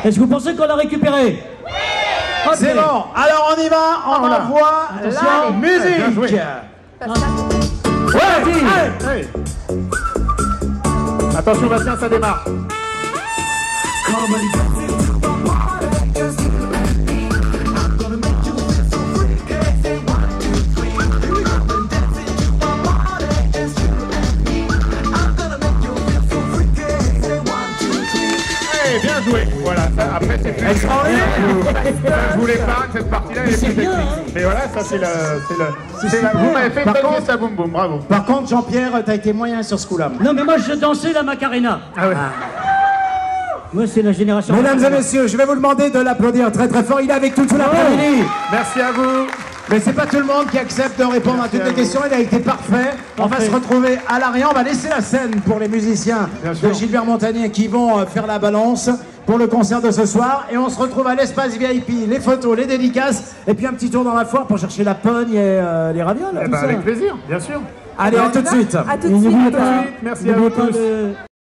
Est-ce que vous pensez qu'on l'a récupéré? Okay. C'est bon. Alors on y va, on envoie la musique. Ouais. Attention Bastien, ça démarre. Bien joué, voilà, ça, après c'est plus extraordinaire. Je voulais pas que cette partie-là est plus technique. Mais voilà, ça c'est le. Vous m'avez fait une bonne pièce à boum boum, bravo. Par contre, Jean-Pierre, t'as été moyen sur ce coup-là. Non, mais moi je dansais la Macarena. Ah ouais. Moi c'est la génération. Mesdames et messieurs, je vais vous demander de l'applaudir très très fort. Il est avec tout l'après-midi. Merci à vous. Mais c'est pas tout le monde qui accepte de répondre à toutes les questions. Il a été parfait. On va se retrouver à l'arrière. On va laisser la scène pour les musiciens de Gilbert Montagnier qui vont faire la balance pour le concert de ce soir. Et on se retrouve à l'espace VIP, les photos, les dédicaces, et puis un petit tour dans la foire pour chercher la pogne et les ravioles. Avec plaisir, bien sûr. Allez, à tout de suite. À tout de suite. Merci à vous tous.